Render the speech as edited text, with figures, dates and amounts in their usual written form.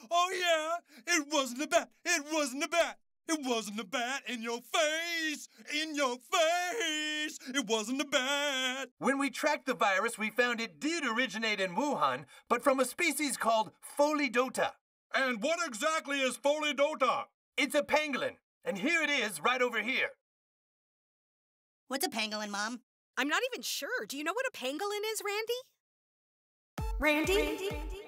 Oh, yeah. It wasn't a bat. It wasn't a bat. It wasn't a bat in your face. In your face. It wasn't a bat. When we tracked the virus, we found it did originate in Wuhan, but from a species called Pholidota. And what exactly is Pholidota? It's a pangolin. And here it is, right over here. What's a pangolin, Mom? I'm not even sure. Do you know what a pangolin is, Randy? Randy?